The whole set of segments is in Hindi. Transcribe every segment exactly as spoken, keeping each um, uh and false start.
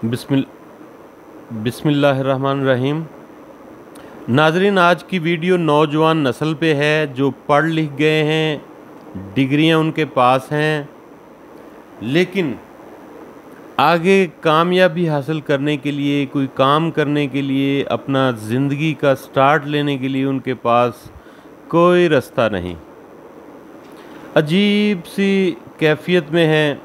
बिस्मिल बिस्मिल्लाहिर्रहमानिर्रहीम। नाज़रीन, आज की वीडियो नौजवान नस्ल पे है जो पढ़ लिख गए हैं, डिग्रियां उनके पास हैं, लेकिन आगे कामयाबी हासिल करने के लिए, कोई काम करने के लिए, अपना ज़िंदगी का स्टार्ट लेने के लिए उनके पास कोई रास्ता नहीं। अजीब सी कैफियत में है।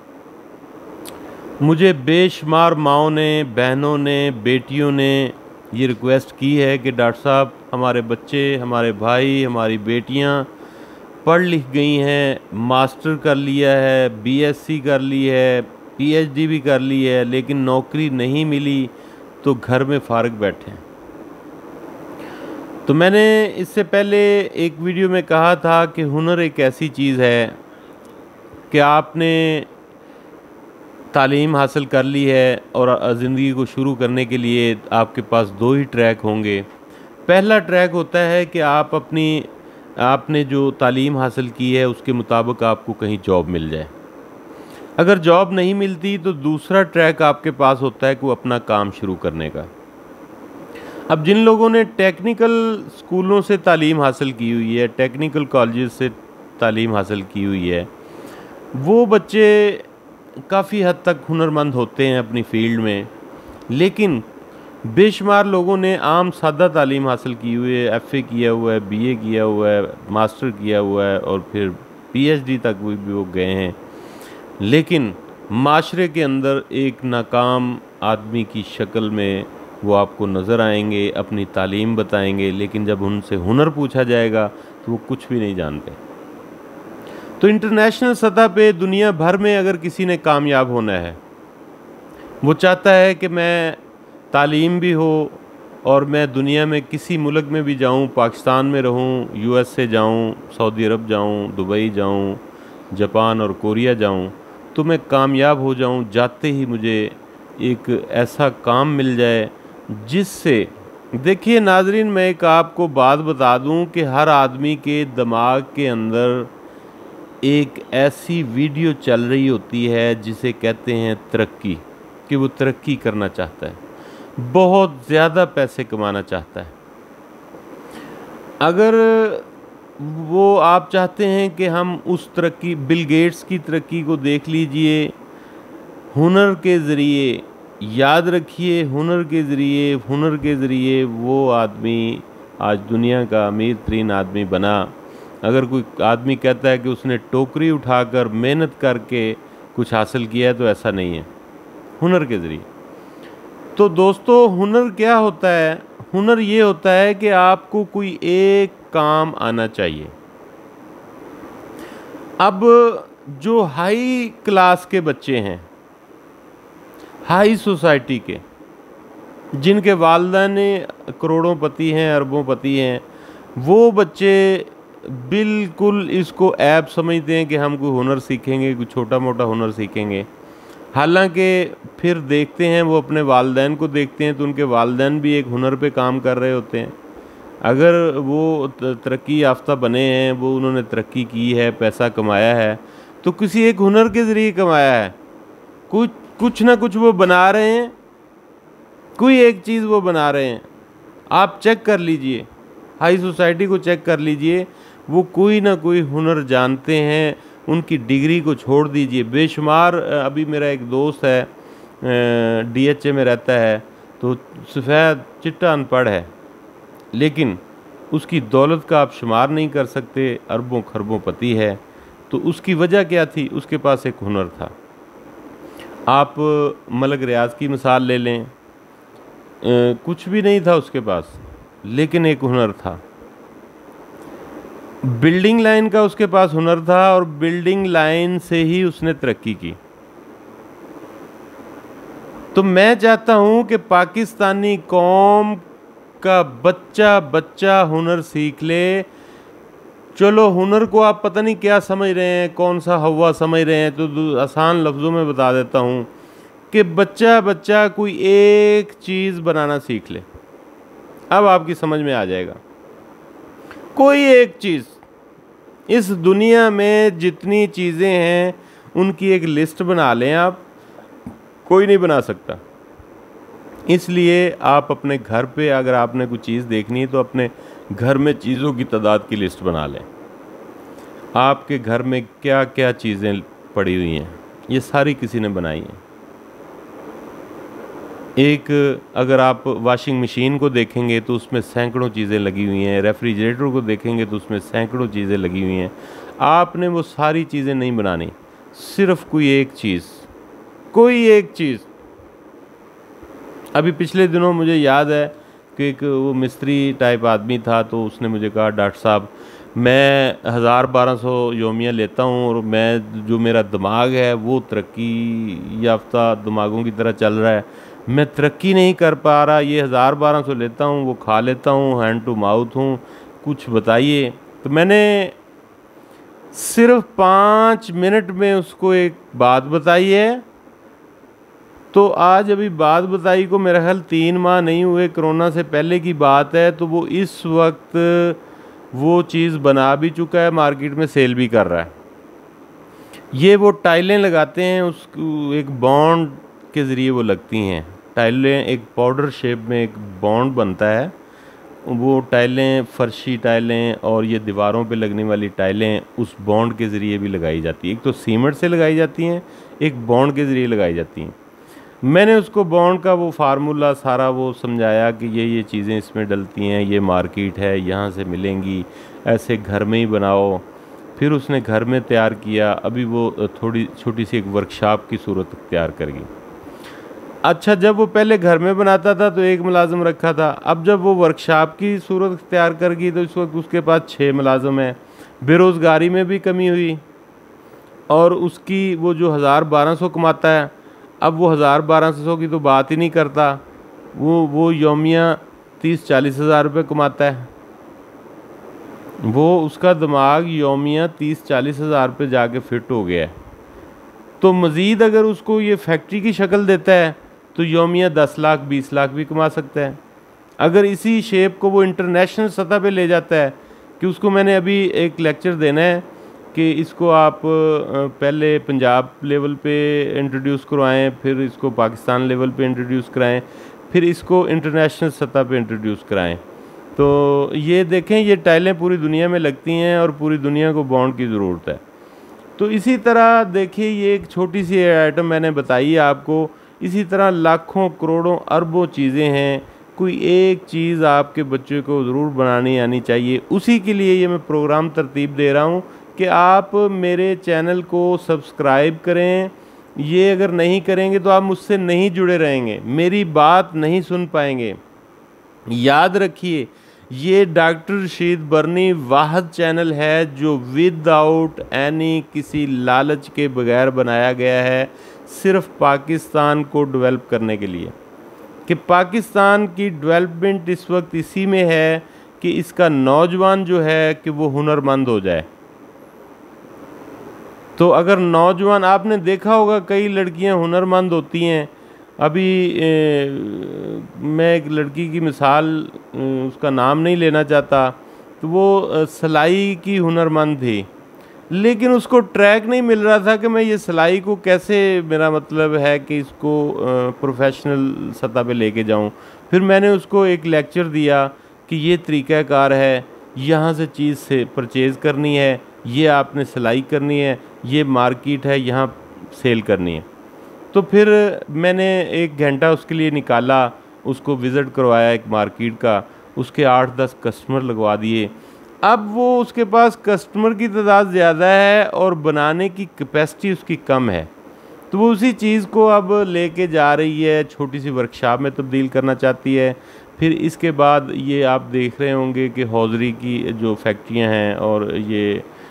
मुझे बेशुमार माओं ने, बहनों ने, बेटियों ने ये रिक्वेस्ट की है कि डॉक्टर साहब, हमारे बच्चे, हमारे भाई, हमारी बेटियां पढ़ लिख गई हैं, मास्टर कर लिया है, बीएससी कर ली है, पीएचडी भी कर ली है, लेकिन नौकरी नहीं मिली तो घर में फारिग बैठे हैं। तो मैंने इससे पहले एक वीडियो में कहा था कि हुनर एक ऐसी चीज़ है कि आपने तालीम हासिल कर ली है और ज़िंदगी को शुरू करने के लिए आपके पास दो ही ट्रैक होंगे। पहला ट्रैक होता है कि आप अपनी आपने जो तालीम हासिल की है उसके मुताबिक आपको कहीं जॉब मिल जाए। अगर जॉब नहीं मिलती तो दूसरा ट्रैक आपके पास होता है कि वो अपना काम शुरू करने का। अब जिन लोगों ने टेक्निकल स्कूलों से तालीम हासिल की हुई है, टेक्निकल कॉलेज से तालीम हासिल की हुई है, वो बच्चे काफ़ी हद तक हुनरमंद होते हैं अपनी फील्ड में। लेकिन बेशुमार लोगों ने आम सादा तालीम हासिल की हुई है, एफ़ए किया हुआ है, बीए किया हुआ है, मास्टर किया हुआ है और फिर पीएचडी तक भी, भी वो गए हैं, लेकिन माशरे के अंदर एक नाकाम आदमी की शक्ल में वो आपको नज़र आएंगे, अपनी तालीम बताएंगे, लेकिन जब उनसे हुनर पूछा जाएगा तो वो कुछ भी नहीं जानते। तो इंटरनेशनल सतह पे दुनिया भर में अगर किसी ने कामयाब होना है, वो चाहता है कि मैं तालीम भी हो और मैं दुनिया में किसी मुल्क में भी जाऊं, पाकिस्तान में रहूं, यूएस से जाऊं, सऊदी अरब जाऊं, दुबई जाऊं, जापान और कोरिया जाऊं, तो मैं कामयाब हो जाऊं। जाते ही मुझे एक ऐसा काम मिल जाए जिससे, देखिए नाजरीन, मैं एक आपको बात बता दूं कि हर आदमी के दिमाग के अंदर एक ऐसी वीडियो चल रही होती है जिसे कहते हैं तरक्की, कि वो तरक्की करना चाहता है, बहुत ज़्यादा पैसे कमाना चाहता है। अगर वो आप चाहते हैं कि हम उस तरक्की, बिल गेट्स की तरक्की को देख लीजिए, हुनर के ज़रिए, याद रखिए, हुनर के ज़रिए हुनर के ज़रिए वो आदमी आज दुनिया का अमीर तरीन आदमी बना। अगर कोई आदमी कहता है कि उसने टोकरी उठाकर मेहनत करके कुछ हासिल किया है, तो ऐसा नहीं है, हुनर के ज़रिए। तो दोस्तों, हुनर क्या होता है? हुनर ये होता है कि आपको कोई एक काम आना चाहिए। अब जो हाई क्लास के बच्चे हैं, हाई सोसाइटी के, जिनके वालिदैन करोड़ों पति हैं, अरबों पति हैं, वो बच्चे बिल्कुल इसको ऐब समझते हैं कि हम कोई हुनर सीखेंगे, कोई छोटा मोटा हुनर सीखेंगे। हालांकि फिर देखते हैं, वो अपने वालिदैन को देखते हैं तो उनके वालिदैन भी एक हुनर पे काम कर रहे होते हैं। अगर वो तरक्की याफ्ता बने हैं, वो उन्होंने तरक्की की है, पैसा कमाया है, तो किसी एक हुनर के ज़रिए कमाया है। कुछ कुछ ना कुछ वो बना रहे हैं, कोई एक चीज़ वो बना रहे हैं। आप चेक कर लीजिए, हाई सोसाइटी को चेक कर लीजिए, वो कोई ना कोई हुनर जानते हैं। उनकी डिग्री को छोड़ दीजिए, बेशुमार। अभी मेरा एक दोस्त है, डीएचए में रहता है, तो सफ़ेद चिट्टा अनपढ़ है, लेकिन उसकी दौलत का आप शुमार नहीं कर सकते, अरबों खरबों पति है। तो उसकी वजह क्या थी? उसके पास एक हुनर था। आप मलक रियाज की मिसाल ले लें, कुछ भी नहीं था उसके पास, लेकिन एक हुनर था। बिल्डिंग लाइन का उसके पास हुनर था और बिल्डिंग लाइन से ही उसने तरक्की की। तो मैं चाहता हूं कि पाकिस्तानी कौम का बच्चा बच्चा हुनर सीख ले। चलो, हुनर को आप पता नहीं क्या समझ रहे हैं, कौन सा हवा समझ रहे हैं, तो आसान लफ्ज़ों में बता देता हूं कि बच्चा बच्चा कोई एक चीज़ बनाना सीख ले। अब आपकी समझ में आ जाएगा। कोई एक चीज़, इस दुनिया में जितनी चीज़ें हैं उनकी एक लिस्ट बना लें आप, कोई नहीं बना सकता। इसलिए आप अपने घर पे अगर आपने कुछ चीज़ देखनी है तो अपने घर में चीज़ों की तादाद की लिस्ट बना लें। आपके घर में क्या क्या चीज़ें पड़ी हुई हैं, ये सारी किसी ने बनाई हैं। एक अगर आप वॉशिंग मशीन को देखेंगे तो उसमें सैकड़ों चीज़ें लगी हुई हैं, रेफ्रिजरेटर को देखेंगे तो उसमें सैकड़ों चीज़ें लगी हुई हैं। आपने वो सारी चीज़ें नहीं बनानी, सिर्फ कोई एक चीज़, कोई एक चीज़। अभी पिछले दिनों मुझे याद है कि एक वो मिस्त्री टाइप आदमी था, तो उसने मुझे कहा, डॉक्टर साहब मैं हज़ार बारह सौ योमिया लेता हूँ और मैं जो मेरा दिमाग है वो तरक्की याफ्ता दिमागों की तरह चल रहा है, मैं तरक्की नहीं कर पा रहा। ये हज़ार बारह सौ लेता हूँ, वो खा लेता हूँ, हैंड टू माउथ हूँ, कुछ बताइए। तो मैंने सिर्फ पाँच मिनट में उसको एक बात बताई है। तो आज अभी बात बताई को मेरा ख्याल तीन माह नहीं हुए, कोरोना से पहले की बात है। तो वो इस वक्त वो चीज़ बना भी चुका है, मार्केट में सेल भी कर रहा है। ये वो टाइलें लगाते हैं, उस एक बॉन्ड के ज़रिए वो लगती हैं टाइलें, एक पाउडर शेप में एक बॉन्ड बनता है। वो टाइलें, फर्शी टाइलें और ये दीवारों पे लगने वाली टाइलें उस बॉन्ड के ज़रिए भी लगाई जाती है। एक तो सीमेंट से लगाई जाती हैं, एक बॉन्ड के ज़रिए लगाई जाती हैं। मैंने उसको बॉन्ड का वो फार्मूला सारा वो समझाया कि ये ये चीज़ें इसमें डलती हैं, ये मार्केट है, यहाँ से मिलेंगी, ऐसे घर में ही बनाओ। फिर उसने घर में तैयार किया। अभी वो थोड़ी छोटी सी एक वर्कशॉप की सूरत तैयार कर गई। अच्छा, जब वो पहले घर में बनाता था तो एक मुलाजिम रखा था, अब जब वो वर्कशॉप की सूरत तैयार कर गई तो इस वक्त उसके पास छः मुलाजिम हैं। बेरोज़गारी में भी कमी हुई और उसकी वो जो हज़ार बारह सौ कमाता है, अब वो हज़ार बारह सौ की तो बात ही नहीं करता, वो वो योमिया तीस चालीस हज़ार रुपये कमाता है। वो उसका दिमाग योमिया तीस चालीस हज़ार रुपये जाके फिट हो गया है। तो मज़ीद अगर उसको ये फैक्ट्री की शक्ल देता है तो योमिया दस लाख बीस लाख भी कमा सकता है। अगर इसी शेप को वो इंटरनेशनल सतह पे ले जाता है, कि उसको मैंने अभी एक लेक्चर देना है कि इसको आप पहले पंजाब लेवल पे इंट्रोड्यूस करवाएं, फिर इसको पाकिस्तान लेवल पे इंट्रोड्यूस कराएं, फिर इसको इंटरनेशनल सतह पे इंट्रोड्यूस कराएं। तो ये देखें, ये टाइलें पूरी दुनिया में लगती हैं और पूरी दुनिया को बॉन्ड की ज़रूरत है। तो इसी तरह देखिए, ये एक छोटी सी आइटम मैंने बताई है आपको। इसी तरह लाखों करोड़ों अरबों चीज़ें हैं, कोई एक चीज़ आपके बच्चे को ज़रूर बनानी आनी चाहिए। उसी के लिए ये मैं प्रोग्राम तरतीब दे रहा हूँ कि आप मेरे चैनल को सब्सक्राइब करें। ये अगर नहीं करेंगे तो आप मुझसे नहीं जुड़े रहेंगे, मेरी बात नहीं सुन पाएंगे। याद रखिए, ये डॉक्टर रशीद बरनी वाहद चैनल है जो विदाउट एनी किसी लालच के बगैर बनाया गया है, सिर्फ पाकिस्तान को डेवलप करने के लिए। कि पाकिस्तान की डेवलपमेंट इस वक्त इसी में है कि इसका नौजवान जो है कि वो हुनरमंद हो जाए। तो अगर नौजवान, आपने देखा होगा कई लड़कियां हुनरमंद होती हैं। अभी ए, मैं एक लड़की की मिसाल, उसका नाम नहीं लेना चाहता, तो वो सिलाई की हुनरमंद थी, लेकिन उसको ट्रैक नहीं मिल रहा था कि मैं ये सिलाई को कैसे, मेरा मतलब है कि इसको प्रोफेशनल सतह पे लेके जाऊं। फिर मैंने उसको एक लेक्चर दिया कि ये तरीक़ाकार है, यहाँ से चीज़ से परचेज़ करनी है, ये आपने सिलाई करनी है, ये मार्केट है, यहाँ सेल करनी है। तो फिर मैंने एक घंटा उसके लिए निकाला, उसको विज़िट करवाया एक मार्केट का, उसके आठ दस कस्टमर लगवा दिए। अब वो उसके पास कस्टमर की तादाद ज़्यादा है और बनाने की कैपेसिटी उसकी कम है, तो वो उसी चीज़ को अब लेके जा रही है, छोटी सी वर्कशॉप में तब्दील करना चाहती है। फिर इसके बाद ये आप देख रहे होंगे कि हौजरी की जो फैक्ट्रियां हैं और ये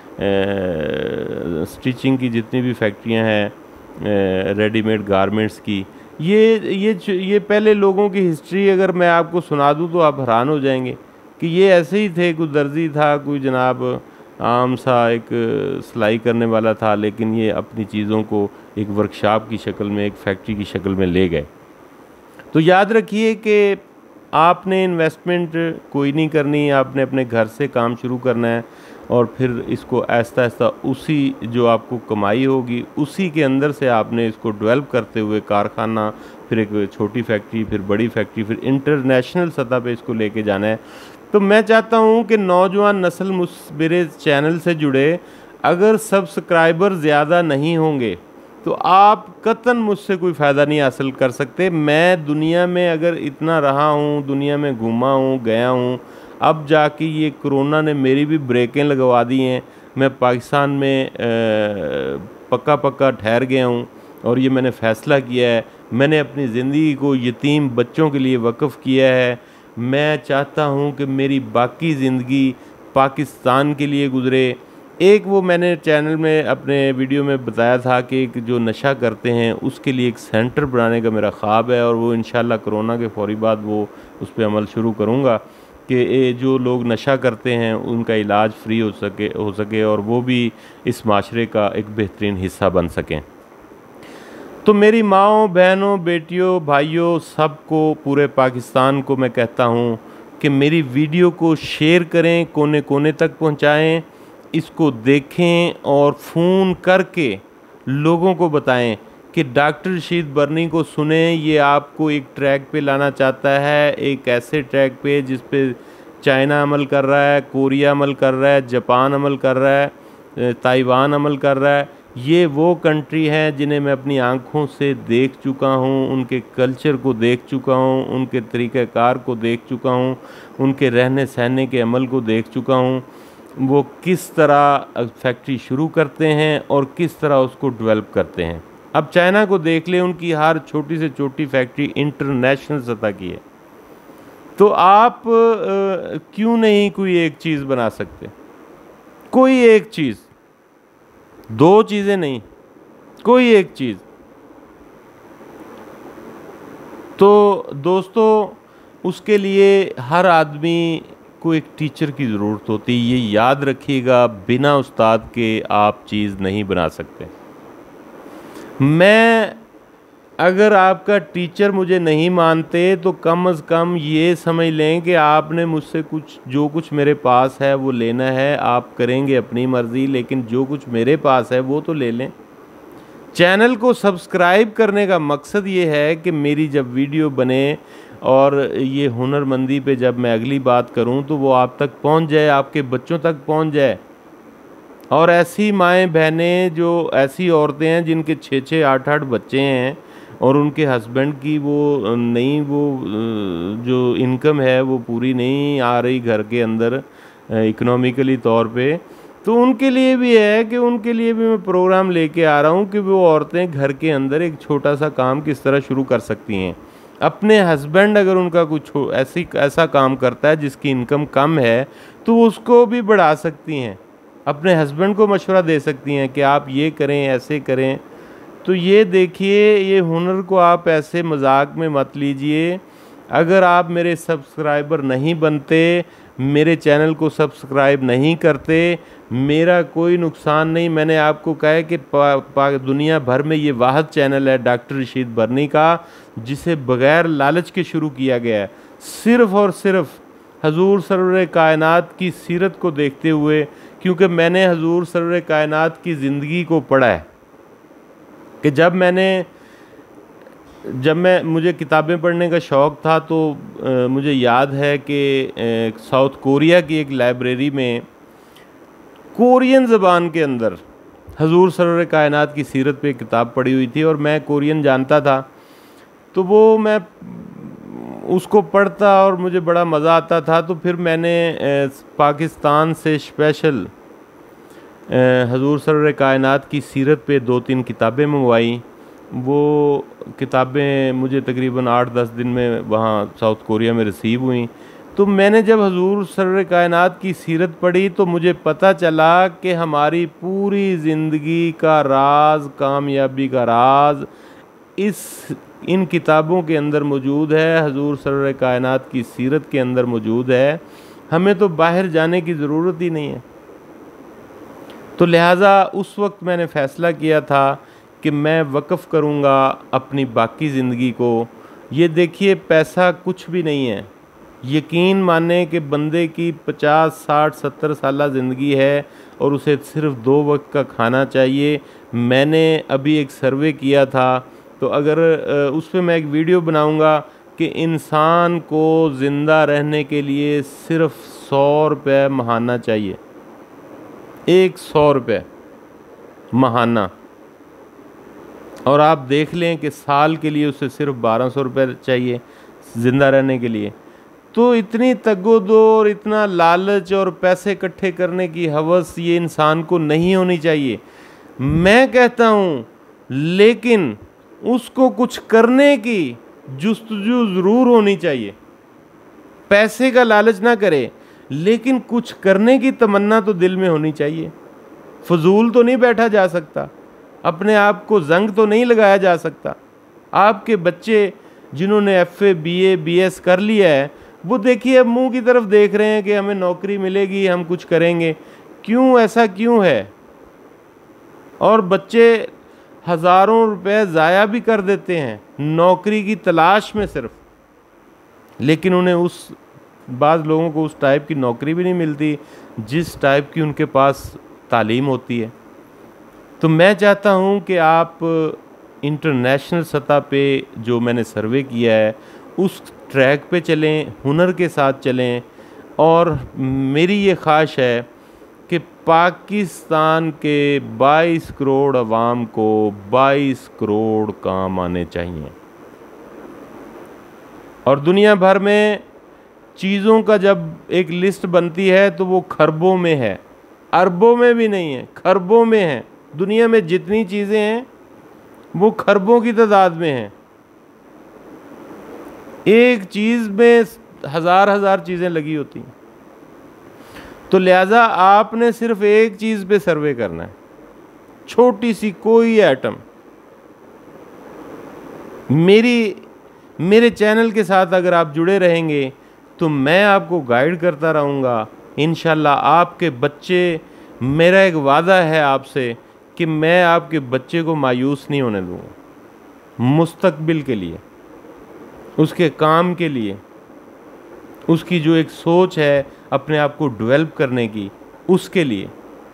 स्टिचिंग की जितनी भी फैक्ट्रियां हैं, रेडीमेड गारमेंट्स की, ये ये ये पहले लोगों की हिस्ट्री अगर मैं आपको सुना दूं तो आप हैरान हो जाएंगे कि ये ऐसे ही थे। कोई दर्जी था, कोई जनाब आम सा एक सिलाई करने वाला था, लेकिन ये अपनी चीज़ों को एक वर्कशॉप की शक्ल में, एक फैक्ट्री की शक्ल में ले गए। तो याद रखिए कि आपने इन्वेस्टमेंट कोई नहीं करनी, आपने अपने घर से काम शुरू करना है और फिर इसको आहिस्ता आहिस्ता उसी जो आपको कमाई होगी उसी के अंदर से आपने इसको डेवलप करते हुए कारखाना, फिर एक छोटी फैक्ट्री, फिर बड़ी फैक्ट्री, फिर इंटरनेशनल सतह पे इसको लेके जाना है। तो मैं चाहता हूँ कि नौजवान नस्ल मुझ मेरे चैनल से जुड़े, अगर सब्सक्राइबर ज़्यादा नहीं होंगे तो आप कतन मुझसे कोई फ़ायदा नहीं हासिल कर सकते। मैं दुनिया में अगर इतना रहा हूँ, दुनिया में घूमा हूँ, गया हूँ, अब जाके ये कोरोना ने मेरी भी ब्रेकें लगवा दी हैं। मैं पाकिस्तान में पक्का पक्का ठहर गया हूँ और ये मैंने फ़ैसला किया है, मैंने अपनी ज़िंदगी को यतीम बच्चों के लिए वक्फ़ किया है। मैं चाहता हूँ कि मेरी बाकी ज़िंदगी पाकिस्तान के लिए गुज़रे। एक वो मैंने चैनल में अपने वीडियो में बताया था कि एक जो नशा करते हैं उसके लिए एक सेंटर बनाने का मेरा ख्वाब है, और वो इंशाल्लाह कोरोना के फ़ौरी बाद वो उस पर अमल शुरू करूँगा कि जो लोग नशा करते हैं उनका इलाज फ्री हो सके हो सके और वो भी इस माशरे का एक बेहतरीन हिस्सा बन सकें। तो मेरी माँओं, बहनों, बेटियों, भाइयों, सबको, पूरे पाकिस्तान को मैं कहता हूँ कि मेरी वीडियो को शेयर करें, कोने कोने तक पहुँचाएँ, इसको देखें और फ़ोन करके लोगों को बताएं कि डॉक्टर रशीद बरनी को सुने। ये आपको एक ट्रैक पे लाना चाहता है, एक ऐसे ट्रैक पे जिस पे चाइना अमल कर रहा है, कोरिया अमल कर रहा है, जापान अमल कर रहा है, ताइवान अमल कर रहा है। ये वो कंट्री हैं जिन्हें मैं अपनी आँखों से देख चुका हूँ, उनके कल्चर को देख चुका हूँ, उनके तरीक़ाकार को देख चुका हूँ, उनके रहने सहने के अमल को देख चुका हूँ, वो किस तरह फैक्ट्री शुरू करते हैं और किस तरह उसको डेवलप करते हैं। अब चाइना को देख ले, उनकी हर छोटी से छोटी फैक्ट्री इंटरनेशनल सतह की है। तो आप आ, क्यों नहीं कोई एक चीज़ बना सकते? कोई एक चीज़, दो चीज़ें नहीं, कोई एक चीज़। तो दोस्तों, उसके लिए हर आदमी को एक टीचर की ज़रूरत होती है। ये याद रखिएगा, बिना उस्ताद के आप चीज़ नहीं बना सकते। मैं अगर आपका टीचर मुझे नहीं मानते तो कम अज़ कम ये समझ लें कि आपने मुझसे कुछ, जो कुछ मेरे पास है वो लेना है। आप करेंगे अपनी मर्ज़ी, लेकिन जो कुछ मेरे पास है वो तो ले लें। चैनल को सब्सक्राइब करने का मकसद ये है कि मेरी जब वीडियो बने और ये हुनरमंदी पे जब मैं अगली बात करूं तो वो आप तक पहुंच जाए, आपके बच्चों तक पहुंच जाए। और ऐसी माएँ बहनें, जो ऐसी औरतें हैं जिनके छः छः आठ आठ बच्चे हैं और उनके हस्बैंड की वो नहीं वो जो इनकम है वो पूरी नहीं आ रही घर के अंदर इकोनॉमिकली तौर पे, तो उनके लिए भी है कि उनके लिए भी मैं प्रोग्राम लेके आ रहा हूँ कि वो औरतें घर के अंदर एक छोटा सा काम किस तरह शुरू कर सकती हैं। अपने हस्बैंड अगर उनका कुछ ऐसी ऐसा काम करता है जिसकी इनकम कम है तो उसको भी बढ़ा सकती हैं, अपने हस्बैंड को मशवरा दे सकती हैं कि आप ये करें, ऐसे करें। तो ये देखिए, ये हुनर को आप ऐसे मजाक में मत लीजिए। अगर आप मेरे सब्सक्राइबर नहीं बनते, मेरे चैनल को सब्सक्राइब नहीं करते, मेरा कोई नुकसान नहीं। मैंने आपको कहा है कि पा, पा, दुनिया भर में ये वाहिद चैनल है डॉक्टर रशीद बरनी का जिसे बग़ैर लालच के शुरू किया गया है, सिर्फ़ और सिर्फ हजूर सरवर कायनात की सीरत को देखते हुए, क्योंकि मैंने हजूर सरवर कायनात की ज़िंदगी को पढ़ा है कि जब मैंने जब मैं मुझे किताबें पढ़ने का शौक़ था तो आ, मुझे याद है कि साउथ कोरिया की एक लाइब्रेरी में कोरियन ज़बान के अंदर हजूर सरवर कायनात की सीरत पे किताब पढ़ी हुई थी और मैं कोरियन जानता था। तो वो मैं उसको पढ़ता और मुझे बड़ा मज़ा आता था। तो फिर मैंने पाकिस्तान से स्पेशल हजूर सरवर कायनात की सीरत पे दो तीन किताबें मंगवाई। वो किताबें मुझे तकरीबन आठ दस दिन में वहाँ साउथ कोरिया में रिसीव हुई। तो मैंने जब हजूर सरवर कायनात की सीरत पढ़ी तो मुझे पता चला कि हमारी पूरी ज़िंदगी का राज, कामयाबी का राज इस इन किताबों के अंदर मौजूद है, हजूर सरवर कायनात की सीरत के अंदर मौजूद है। हमें तो बाहर जाने की ज़रूरत ही नहीं है। तो लिहाजा उस वक्त मैंने फ़ैसला किया था कि मैं वक़्फ़ करूँगा अपनी बाकी ज़िंदगी को। ये देखिए, पैसा कुछ भी नहीं है, यकीन माने कि बंदे की पचास साठ सत्तर साल ज़िंदगी है और उसे सिर्फ़ दो वक्त का खाना चाहिए। मैंने अभी एक सर्वे किया था, तो अगर उस पे मैं एक वीडियो बनाऊंगा कि इंसान को ज़िंदा रहने के लिए सिर्फ़ सौ रुपये महाना चाहिए, एक सौ रुपये महाना। और आप देख लें कि साल के लिए उसे सिर्फ बारह सौ रुपये चाहिए ज़िंदा रहने के लिए। तो इतनी तगोदो और इतना लालच और पैसे इकट्ठे करने की हवस ये इंसान को नहीं होनी चाहिए, मैं कहता हूँ। लेकिन उसको कुछ करने की जुस्तजू ज़रूर होनी चाहिए। पैसे का लालच ना करे, लेकिन कुछ करने की तमन्ना तो दिल में होनी चाहिए। फजूल तो नहीं बैठा जा सकता, अपने आप को जंग तो नहीं लगाया जा सकता। आपके बच्चे जिन्होंने F A B A B S कर लिया है, वो देखिए अब मुंह की तरफ देख रहे हैं कि हमें नौकरी मिलेगी, हम कुछ करेंगे। क्यों, ऐसा क्यों है? और बच्चे हज़ारों रुपए ज़ाया भी कर देते हैं नौकरी की तलाश में सिर्फ, लेकिन उन्हें उस बाज़ लोगों को उस टाइप की नौकरी भी नहीं मिलती जिस टाइप की उनके पास तालीम होती है। तो मैं चाहता हूं कि आप इंटरनेशनल सतह पे जो मैंने सर्वे किया है उस ट्रैक पे चलें, हुनर के साथ चलें। और मेरी ये ख्वाहिश है कि पाकिस्तान के बाईस करोड़ अवाम को बाईस करोड़ काम आने चाहिए। और दुनिया भर में चीज़ों का जब एक लिस्ट बनती है तो वो खरबों में है, अरबों में भी नहीं है, खरबों में है। दुनिया में जितनी चीज़ें हैं वो खरबों की तादाद में हैं। एक चीज़ में हज़ार हज़ार चीज़ें लगी होती हैं। तो लिहाजा आपने सिर्फ एक चीज़ पे सर्वे करना है, छोटी सी कोई एटम। मेरी मेरे चैनल के साथ अगर आप जुड़े रहेंगे तो मैं आपको गाइड करता रहूँगा। इंशाल्लाह आपके बच्चे, मेरा एक वादा है आपसे कि मैं आपके बच्चे को मायूस नहीं होने दूँगा। मुस्तकबिल के लिए, उसके काम के लिए, उसकी जो एक सोच है अपने आप को डेवलप करने की, उसके लिए।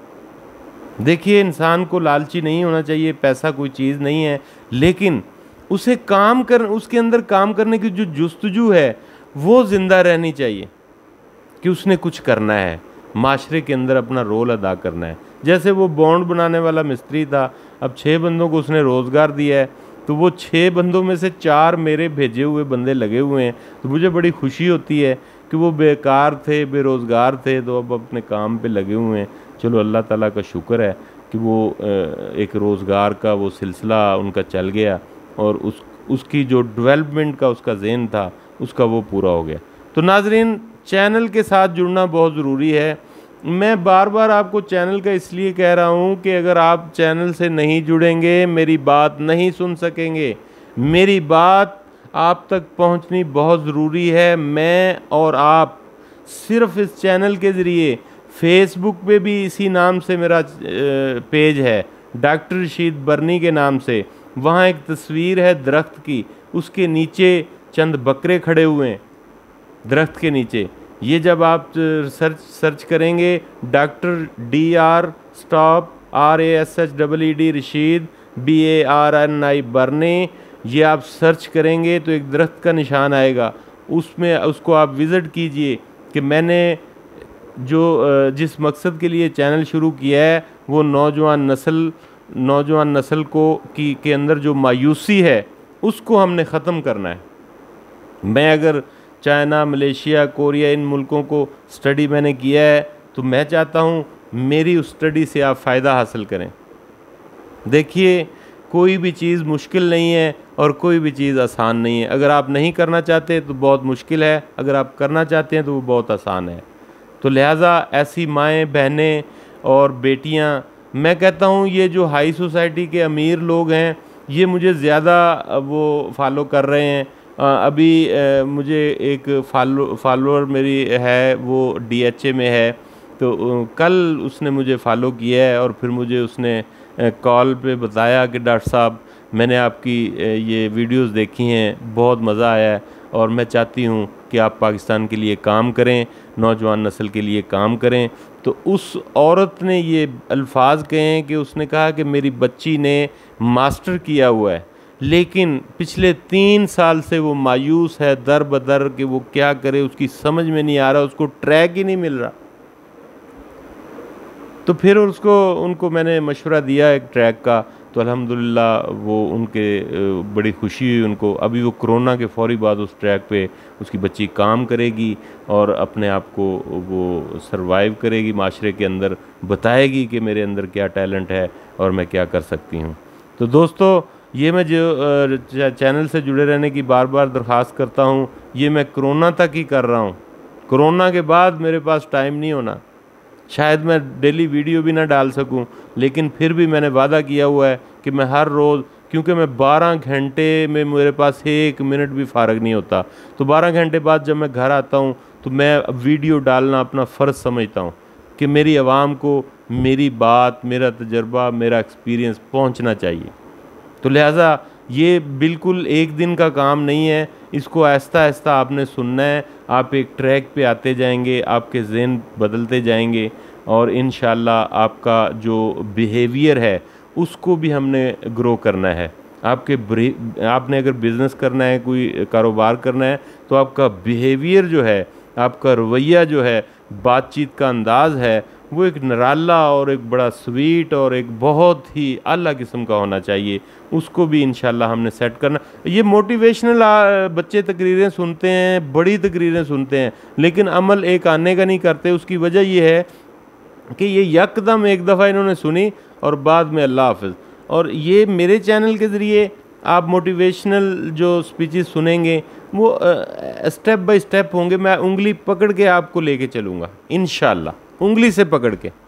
देखिए, इंसान को लालची नहीं होना चाहिए, पैसा कोई चीज़ नहीं है, लेकिन उसे काम कर उसके अंदर काम करने की जो जुस्तजू है वो ज़िंदा रहनी चाहिए कि उसने कुछ करना है, माशरे के अंदर अपना रोल अदा करना है। जैसे वो बॉन्ड बनाने वाला मिस्त्री था, अब छः बंदों को उसने रोज़गार दिया है, तो वो छः बंदों में से चार मेरे भेजे हुए बंदे लगे हुए हैं। तो मुझे बड़ी खुशी होती है कि वो बेकार थे, बेरोज़गार थे, तो अब अपने काम पे लगे हुए हैं। चलो, अल्लाह ताला का शुक्र है कि वो एक रोज़गार का वो सिलसिला उनका चल गया और उस उसकी जो डेवलपमेंट का उसका ज़हन था उसका वो पूरा हो गया। तो नाज़रीन, चैनल के साथ जुड़ना बहुत ज़रूरी है। मैं बार बार आपको चैनल का इसलिए कह रहा हूँ कि अगर आप चैनल से नहीं जुड़ेंगे मेरी बात नहीं सुन सकेंगे। मेरी बात आप तक पहुँचनी बहुत ज़रूरी है। मैं और आप सिर्फ इस चैनल के ज़रिए, फेसबुक पे भी इसी नाम से मेरा पेज है, डॉक्टर रशीद बरनी के नाम से। वहाँ एक तस्वीर है दरख्त की, उसके नीचे चंद बकरे खड़े हुए हैं दरख्त के नीचे। ये जब आप सर्च सर्च करेंगे, doctor D R stop R A S H double E D Rashid B A R N I Barni, ये आप सर्च करेंगे तो एक दरख्त का निशान आएगा। उसमें उसको आप विज़िट कीजिए कि मैंने जो जिस मकसद के लिए चैनल शुरू किया है वो नौजवान नस्ल नौजवान नस्ल को की के अंदर जो मायूसी है उसको हमने ख़त्म करना है। मैं अगर चाइना, मलेशिया, कोरिया, इन मुल्कों को स्टडी मैंने किया है, तो मैं चाहता हूँ मेरी उस स्टडी से आप फ़ायदा हासिल करें। देखिए, कोई भी चीज़ मुश्किल नहीं है और कोई भी चीज़ आसान नहीं है। अगर आप नहीं करना चाहते तो बहुत मुश्किल है, अगर आप करना चाहते हैं तो वो बहुत आसान है। तो लिहाजा ऐसी माएँ, बहनें और बेटियाँ, मैं कहता हूँ ये जो हाई सोसाइटी के अमीर लोग हैं ये मुझे ज़्यादा वो फॉलो कर रहे हैं। अभी आ, मुझे एक फॉलो फॉलोअर मेरी है, वो डी एच ए में है, तो कल उसने मुझे फ़ॉलो किया है और फिर मुझे उसने कॉल पे बताया कि डॉक्टर साहब मैंने आपकी ये वीडियोस देखी हैं, बहुत मज़ा आया है और मैं चाहती हूँ कि आप पाकिस्तान के लिए काम करें, नौजवान नस्ल के लिए काम करें। तो उस औरत ने ये अल्फाज कहे हैं कि उसने कहा कि मेरी बच्ची ने मास्टर किया हुआ है, लेकिन पिछले तीन साल से वो मायूस है दर बदर कि वो क्या करे, उसकी समझ में नहीं आ रहा, उसको ट्रैक ही नहीं मिल रहा। तो फिर उसको उनको मैंने मशवरा दिया एक ट्रैक का, तो अल्हम्दुलिल्लाह वो उनके बड़ी खुशी हुई उनको। अभी वो कोरोना के फ़ौरी बाद उस ट्रैक पे उसकी बच्ची काम करेगी और अपने आप को वो सरवाइव करेगी माशरे के अंदर, बताएगी कि मेरे अंदर क्या टैलेंट है और मैं क्या कर सकती हूँ। तो दोस्तों, ये मैं जो चैनल से जुड़े रहने की बार बार दरख्वास्त करता हूँ, ये मैं कोरोना तक ही कर रहा हूँ। कोरोना के बाद मेरे पास टाइम नहीं होना, शायद मैं डेली वीडियो भी ना डाल सकूं, लेकिन फिर भी मैंने वादा किया हुआ है कि मैं हर रोज़, क्योंकि मैं बारह घंटे में मेरे पास एक मिनट भी फ़ारग नहीं होता, तो बारह घंटे बाद जब मैं घर आता हूं तो मैं वीडियो डालना अपना फ़र्ज़ समझता हूं कि मेरी आवाम को मेरी बात, मेरा तजर्बा, मेरा एक्सपीरियंस पहुंचना चाहिए। तो लिहाजा ये बिल्कुल एक दिन का काम नहीं है, इसको आहिस्ता आहिस्ता आपने सुनना है। आप एक ट्रैक पे आते जाएंगे, आपके ज़हन बदलते जाएंगे और इंशाअल्लाह आपका जो बिहेवियर है उसको भी हमने ग्रो करना है। आपके आपने अगर बिज़नेस करना है, कोई कारोबार करना है, तो आपका बिहेवियर जो है, आपका रवैया जो है, बातचीत का अंदाज़ है, वो एक निराला और एक बड़ा स्वीट और एक बहुत ही आला किस्म का होना चाहिए। उसको भी इंशाल्लाह हमने सेट करना। ये मोटिवेशनल बच्चे तकरीरें सुनते हैं, बड़ी तकरीरें सुनते हैं, लेकिन अमल एक आने का नहीं करते। उसकी वजह ये है कि ये यकदम एक दफ़ा इन्होंने सुनी और बाद में अल्लाह हाफ़िज़। और ये मेरे चैनल के ज़रिए आप मोटिवेशनल जो स्पीचेस सुनेंगे वो स्टेप बाय स्टेप होंगे। मैं उंगली पकड़ के आपको लेके चलूँगा इंशाल्लाह, उंगली से पकड़ के।